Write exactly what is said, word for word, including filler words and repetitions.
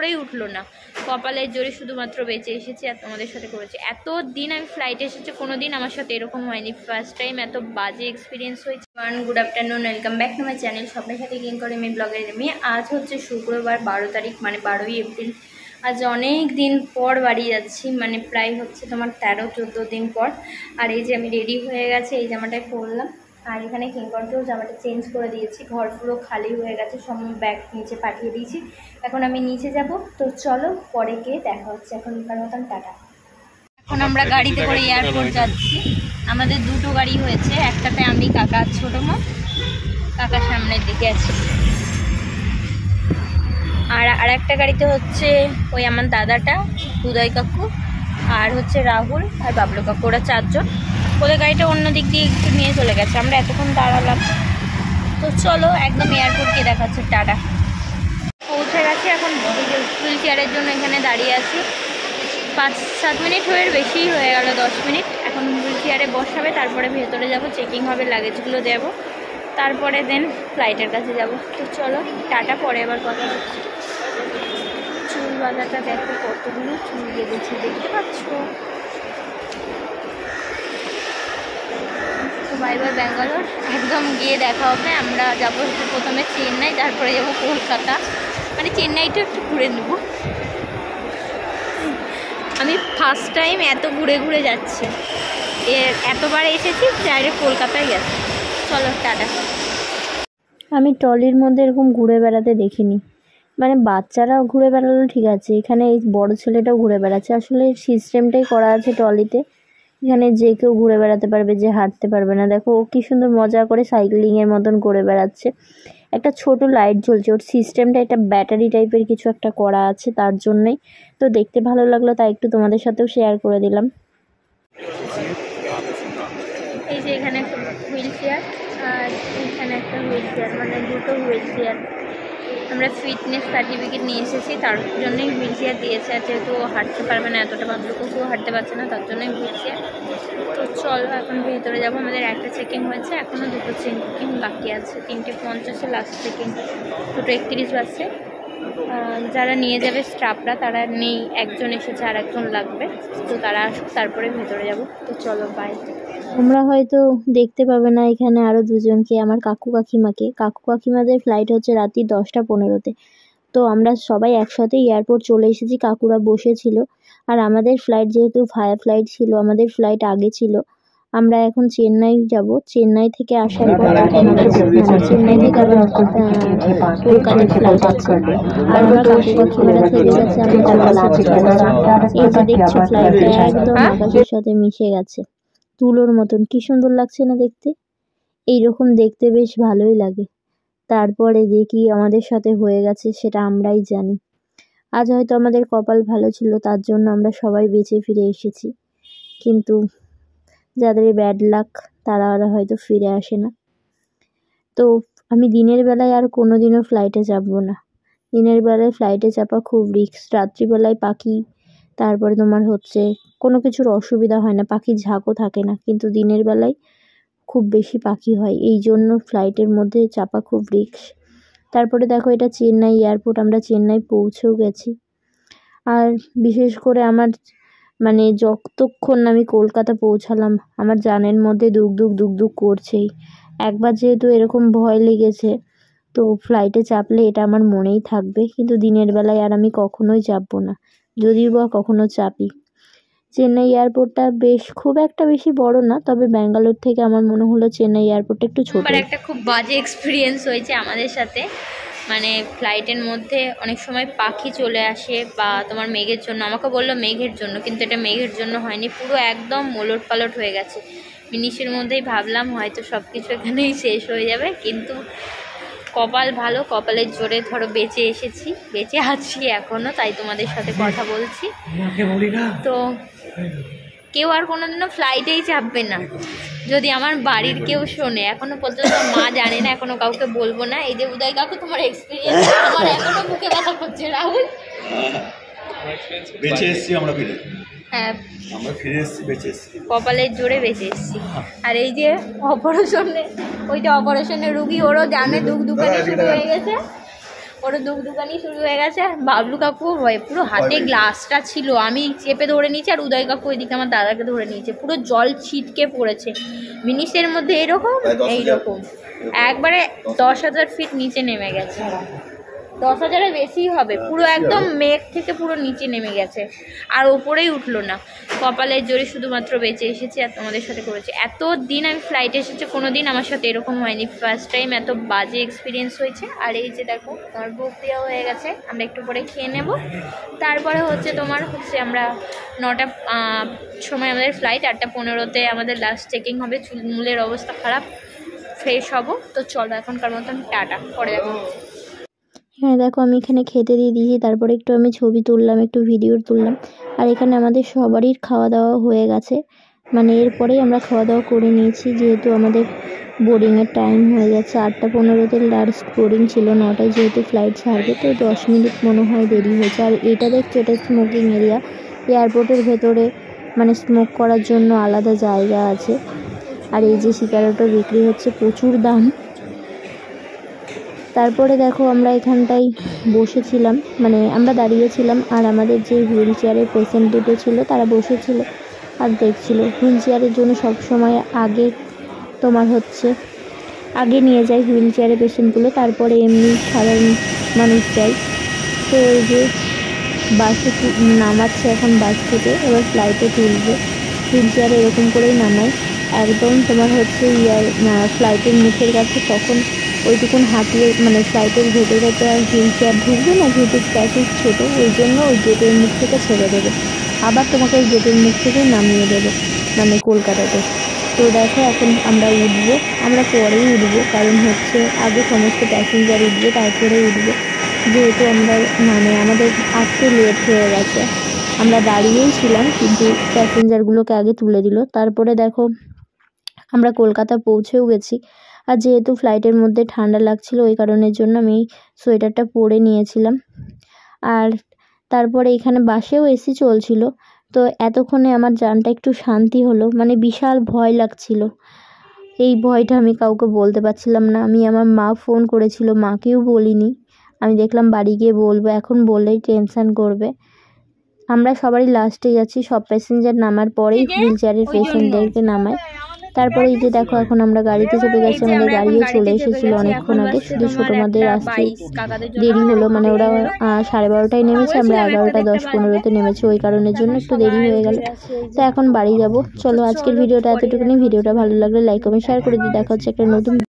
করেই উঠলো না, কপালের জোরে শুধুমাত্র বেঁচে এসেছি আর তোমাদের সাথে করেছি। এত দিন আমি ফ্লাইটে এসেছি, কোনো দিন আমার সাথে এরকম হয়নি, ফার্স্ট টাইম এত বাজে এক্সপিরিয়েন্স হয়েছে। Good afternoon, welcome back to my channel স্বপ্নের সাথে কিং করে আমি ব্লগের আমি। আজ হচ্ছে শুক্রবার বারো তারিখ, মানে বারোই এপ্রিল। আজ অনেক দিন পর বাড়ি যাচ্ছি, মানে প্রায় হচ্ছে তোমার তেরো চোদ্দো দিন পর। আর এই যে আমি রেডি হয়ে গেছে, এই জামাটাই পরলাম। আর এখানে কিংকরকেও জামাটা চেঞ্জ করে দিয়েছি, ঘর পুরো খালি হয়ে গেছে, সব ব্যাগ নিচে পাঠিয়ে দিয়েছি। এখন আমি নিচে যাব, তো চলো পরে গিয়ে দেখা হচ্ছে। এখনকার মতন টাটা। এখন আমরা গাড়িতে করে এয়ারপোর্ট যাচ্ছি। আমাদের দুটো গাড়ি হয়েছে, একটাতে আমি, কাকা ছোটো মা, কাকা সামনের দিকে আছে, আর আর একটা গাড়িতে হচ্ছে ওই আমার দাদাটা, উদয় কাকু, আর হচ্ছে রাহুল আর বাবলু কাকু, ওরা চারজন। ওদের গাড়িটা অন্য দিক দিয়ে একটু নিয়ে চলে গেছে, আমরা এতক্ষণ দাঁড়ালাম। তো চলো একদম এয়ারপোর্টকে দেখাচ্ছে, টাটা। পৌঁছে গেছি, এখন হুইল চেয়ারের জন্য এখানে দাঁড়িয়ে আছি। পাঁচ সাত মিনিট হয়ে বেশিই হয়ে গেল, দশ মিনিট। এখন হুইল চেয়ারে বসাবে, তারপরে ভেতরে যাব, চেকিং হবে, লাগেজগুলো দেবো, তারপরে দেন ফ্লাইটের কাছে যাব। তো চলো টাটা, পরে আবার কথা হচ্ছে। চুল বাঁধাটা দেখো, কতগুলো চুল বেঁধেছে, দেখতে পাচ্ছ। তো বাই বাই ব্যাঙ্গালোর, একদম গিয়ে দেখা হবে। আমরা যাবো হচ্ছে প্রথমে চেন্নাই, তারপরে যাবো কলকাতা, মানে চেন্নাইটা একটু ঘুরে নেব। আমি ফার্স্ট টাইম এত ঘুরে ঘুরে যাচ্ছি, এর এতবার এসেছি, ডাইরেক্ট কলকাতায় গেছি। চলো টাটা। আমি ট্রলির মধ্যে এরকম ঘুরে বেড়াতে দেখিনি, মানে বাচ্চারাও ঘুরে বেড়ালো ঠিক আছে, এখানে এই বড় ছেলেটাও ঘুরে বেড়াচ্ছে। আসলে সিস্টেমটাই করা আছে ট্রলিতে, এখানে যে কেউ ঘুরে বেড়াতে পারবে, যে হাঁটতে পারবে না। দেখো ও কী সুন্দর মজা করে সাইক্লিংয়ের মতন করে বেড়াচ্ছে। একটা ছোট লাইট জ্বলছে, ওর সিস্টেমটা একটা ব্যাটারি টাইপের কিছু একটা করা আছে, তার জন্যই তো দেখতে ভালো লাগলো, তাই একটু তোমাদের সাথেও শেয়ার করে দিলাম। এই যে এখানে একটা হুইল চেয়ার, আর এখানে একটা হুইল চেয়ার, মানে দুটো হুইল চেয়ার। আমরা ফিটনেস সার্টিফিকেট নিয়ে এসেছি, তার জন্যই হুইল চেয়ার দিয়েছে। আর যেহেতু ও হাঁটতে পারবে না, এতটা বাচ্চাকেও কেউ হাঁটতে পারছে না, তার জন্যই হুইল চেয়ার। তো চলো এখন ভেতরে যাবো। আমাদের একটা চেকিং হয়েছে, এখনও দুটো চেকিং বাকি আছে। তিনটে পঞ্চাশে লাস্ট চেকিং, দুটো একত্রিশ বাজছে। যারা নিয়ে যাবে স্টাফরা, তারা নেই, একজন এসেছে, আর একজন লাগবে। তো তারা আসুক, তারপরে ভেতরে যাব। তো চলো বাই। তোমরা হয়তো দেখতে পাবে না এখানে আরও দুজনকে, আমার কাকু কাকিমাকে। কাকু কাকিমাদের ফ্লাইট হচ্ছে রাত্রি দশটা পনেরোতে। তো আমরা সবাই একসাথে এয়ারপোর্ট চলে এসেছি, কাকুরা বসেছিল। আর আমাদের ফ্লাইট যেহেতু ভায়া ফ্লাইট ছিল, আমাদের ফ্লাইট আগে ছিল। আমরা এখন চেন্নাই যাব, চেন্নাই থেকে আসার পর চেন্নাই থেকে আবার কলকাতার ফ্লাইট আছে। আর আমরা কাকু কাকিমারা থেকে গেছে, আমরা এই যে দেখছি ফ্লাইটটা একদম আকাশের সাথে মিশে গেছে, তুলোর মতন। কি সুন্দর লাগছে না দেখতে? এইরকম দেখতে বেশ ভালোই লাগে। তারপরে দেখি আমাদের সাথে হয়ে গেছে, সেটা আমরাই জানি। আজ হয়তো আমাদের কপাল ভালো ছিল, তার জন্য আমরা সবাই বেঁচে ফিরে এসেছি। কিন্তু যাদের ব্যাড লাক, তারা আর হয়তো ফিরে আসে না। তো আমি দিনের বেলায় আর কোনো দিনও ফ্লাইটে চাপবো না। দিনের বেলায় ফ্লাইটে চাপা খুব রিস্ক। রাত্রিবেলায় পাখি, তারপরে তোমার হচ্ছে কোনো কিছুর অসুবিধা হয় না, পাখির ঝাঁকও থাকে না। কিন্তু দিনের বেলায় খুব বেশি পাখি হয়, এই জন্য ফ্লাইটের মধ্যে চাপা খুব রিস্ক। তারপরে দেখো এটা চেন্নাই এয়ারপোর্ট, আমরা চেন্নাই পৌঁছেও গেছি। আর বিশেষ করে আমার মানে যতক্ষণ আমি কলকাতা পৌঁছালাম, আমার জানের মধ্যে দুক দুক দুক দুক করছেই। একবার যেহেতু এরকম ভয় লেগেছে, তো ফ্লাইটে চাপলে এটা আমার মনেই থাকবে। কিন্তু দিনের বেলায় আর আমি কখনোই চাপবো না, যদিও বা কখনো চাপি। চেন্নাই এয়ারপোর্টটা বেশ খুব একটা বেশি বড় না, তবে ব্যাঙ্গালোর থেকে আমার মনে হলো চেন্নাই এয়ারপোর্টটা একটু ছোট। একটা খুব বাজে এক্সপিরিয়েন্স হয়েছে আমাদের সাথে, মানে ফ্লাইটের মধ্যে অনেক সময় পাখি চলে আসে, বা তোমার মেঘের জন্য, আমাকে বললো মেঘের জন্য, কিন্তু এটা মেঘের জন্য হয়নি, পুরো একদম ওলট পালট হয়ে গেছে। মিনিটের মধ্যেই ভাবলাম হয়তো সব কিছু এখানেই শেষ হয়ে যাবে, কিন্তু কপাল ভালো, কপালের জোরে ধরো বেঁচে এসেছি, বেঁচে আছি এখনও, তাই তোমাদের সাথে কথা বলছি। তো কেউ আর কোনোদিনও ফ্লাইটেই চাপবে না, যদি আমার বাড়ির কেউ শোনে। এখনো পর্যন্ত মা জানে না, এখনো কাউকে বলবো না। এই যে উদয় কাকু, তোমার এক্সপিরিয়েন্স, আমার এখনো বুকে ব্যথা করছে। রাহুল, বেঁচে এসেছি আমরা, ফিরে হ্যাঁ আমরা ফিরে এসেছি, বেঁচে এসেছি, কপালের জোরে বেঁচে এসেছি। আর এই যে অপারেশনে, ওইটা অপারেশনের রুগী, ওরও জানে দুঃখ দুঃখানি শুরু হয়ে গেছে, ওর দুগদুগানি শুরু হয়ে গেছে। আর বাবলু কাকু ভয় পুরো হাতে গ্লাসটা ছিল, আমি চেপে ধরে নিয়েছি, আর উদয় কাকু ওইদিকে আমার দাদাকে ধরে নিয়েছে, পুরো জল ছিটকে পড়েছে। মিনিটের মধ্যে এরকম এইরকম একবারে দশ হাজার ফিট নিচে নেমে গেছে, দশ হাজারের বেশি হবে, পুরো একদম মেঘ থেকে পুরো নিচে নেমে গেছে, আর ওপরেই উঠলো না। কপালের জোরে শুধুমাত্র বেঁচে এসেছি আর তোমাদের সাথে করেছি। এত দিন আমি ফ্লাইটে এসেছি, কোনো দিন আমার সাথে এরকম হয়নি, ফার্স্ট টাইম এত বাজে এক্সপিরিয়েন্স হয়েছে। আর এই যে দেখো আমার বুক দেওয়া হয়ে গেছে, আমরা একটু পরে খেয়ে নেব। তারপরে হচ্ছে তোমার হচ্ছে আমরা নটা সময় আমাদের ফ্লাইট, আটটা পনেরোতে আমাদের লাস্ট চেকিং হবে। চুলমুলের অবস্থা খারাপ, ফ্রেশ হব। তো চলো এখনকার মতন টাটা, পরে দেখো। হ্যাঁ দেখো আমি এখানে খেতে দিয়ে দিয়েছি, তারপরে একটু আমি ছবি তুললাম, একটু ভিডিও তুললাম। আর এখানে আমাদের সবারই খাওয়া দাওয়া হয়ে গেছে, মানে এরপরেই আমরা খাওয়া দাওয়া করে নিয়েছি, যেহেতু আমাদের বোর্ডিংয়ের টাইম হয়ে যাচ্ছে। আটটা পনেরোতে লাস্ট বোর্ডিং ছিল, নটায় যেহেতু ফ্লাইট ছাড়বে, তো দশ মিনিট মনে হয় দেরি হয়েছে। আর এটা দেখছো, এটা স্মোকিং এরিয়া। এয়ারপোর্টের ভেতরে মানে স্মোক করার জন্য আলাদা জায়গা আছে। আর এই যে সিগারেটও বিক্রি হচ্ছে, প্রচুর দাম। তারপরে দেখো আমরা এখানটায় বসেছিলাম, মানে আমরা দাঁড়িয়েছিলাম, আর আমাদের যে হুইল চেয়ারের পেশেন্ট দুটো ছিল তারা বসেছিল আর দেখছিল। হুইল চেয়ারের জন্য সবসময় আগে তোমার হচ্ছে আগে নিয়ে যায় হুইল চেয়ারের পেশেন্টগুলো, তারপরে এমনি সাধারণ মানুষ যায়। তো এই যে বাসে নামাচ্ছে এখন, বাস থেকে এবার ফ্লাইটে তুলবে। হুইল চেয়ারে এরকম করেই নামায়, একদম তোমার হচ্ছে ইয়ার ফ্লাইটের মুখের কাছে, তখন ওইটুকুন হাঁটিয়ে মানে ফ্লাইটের ভেতরে তো আর হুইল চেয়ার ঢুকবে না, যেহেতু প্যাকেজ ছোটো, ওই জন্য ওই গেটের মুখ থেকে ছেড়ে দেবে, আবার তোমাকে ওই গেটের মুখ থেকে নামিয়ে দেবে, মানে কলকাতাতে। তো দেখো এখন আমরা উঠবো, আমরা পরেই উঠবো, কারণ হচ্ছে আগে সমস্ত প্যাসেঞ্জার উঠবে তারপরে উঠবো, যেহেতু আমরা মানে আমাদের আসতে লেট হয়ে গেছে। আমরা দাঁড়িয়েই ছিলাম, কিন্তু প্যাসেঞ্জারগুলোকে আগে তুলে দিল। তারপরে দেখো আমরা কলকাতা পৌঁছেও গেছি। আর যেহেতু ফ্লাইটের মধ্যে ঠান্ডা লাগছিল, ওই কারণের জন্য আমি সোয়েটারটা পরে নিয়েছিলাম। আর তারপরে এখানে বাসেও এসি চলছিল, তো এতক্ষণে আমার জানটা একটু শান্তি হলো, মানে বিশাল ভয় লাগছিল। এই ভয়টা আমি কাউকে বলতে পারছিলাম না। আমি আমার মা ফোন করেছিল, মাকেও বলিনি, আমি দেখলাম বাড়ি গিয়ে বলবো, এখন বললেই টেনশান করবে। আমরা সবারই লাস্টে যাচ্ছি, সব প্যাসেঞ্জার নামার পরেই হুইল চেয়ারের পেশেন্টদেরকে নামায়। তারপরে এই যে দেখো এখন আমরা গাড়িতে চেপে গেছি, আমাদের গাড়িও চলে এসেছিল অনেকক্ষণ আগে, শুধু ছোটোমাদের আসতে দেরি হলো, মানে ওরা সাড়ে বারোটায় নেমেছে, আমরা এগারোটা দশ পনেরোতে নেমেছি, ওই কারণের জন্য একটু দেরি হয়ে গেল। তো এখন বাড়ি যাব। চলো আজকের ভিডিওটা এতটুকুনি। ভিডিওটা ভালো লাগলে লাইক কমেন্ট শেয়ার করে দিই। দেখা হচ্ছে একটা নতুন